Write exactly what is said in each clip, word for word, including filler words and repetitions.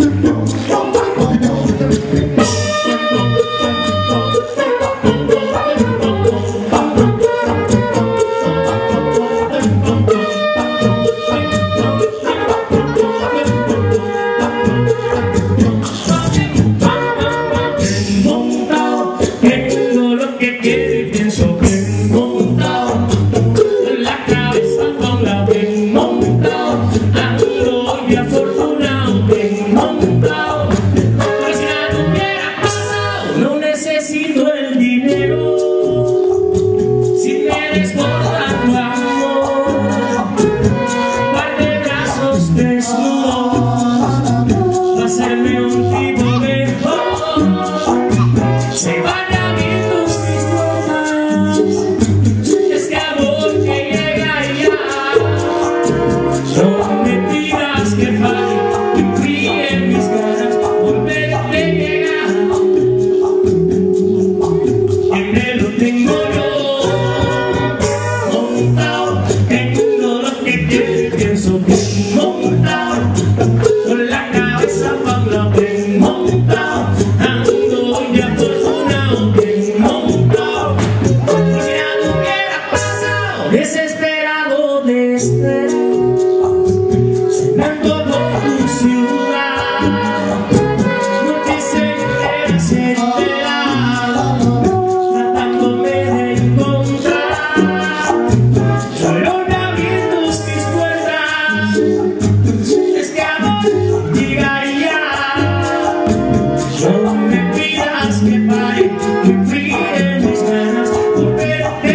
Desesperado de esperar, cenando por tu ciudad, no quise ser enterado, tratándome de encontrar, fueron abriendo mis puertas, este amor llega ya, no me pidas que pare, que enfríe mis ganas por verte.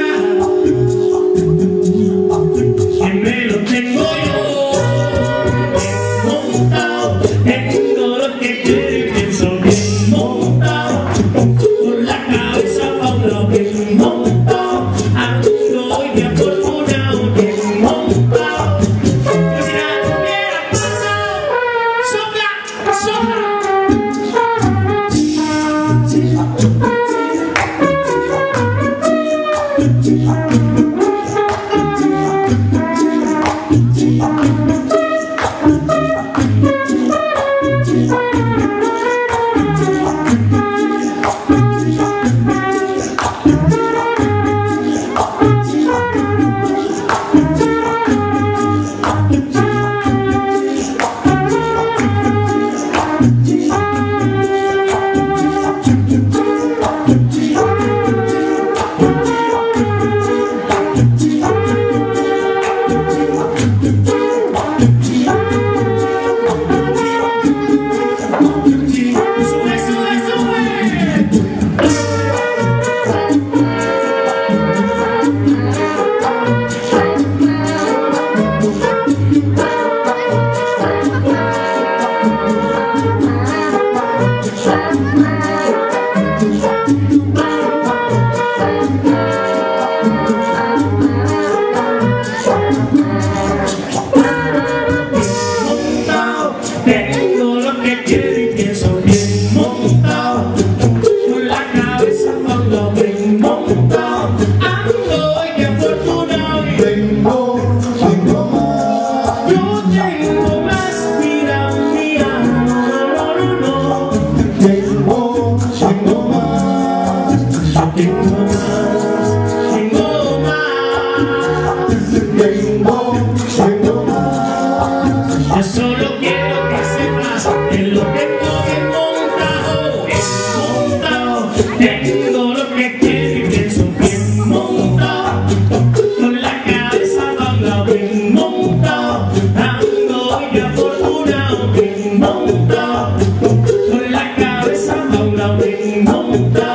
Yo solo quiero que sepas que lo tengo bien montado, bien montado. Tengo lo que quiero y pienso bien montado, con la cabeza blanca bien montado, ando y afortunado bien montado, con la cabeza blanca bien montado.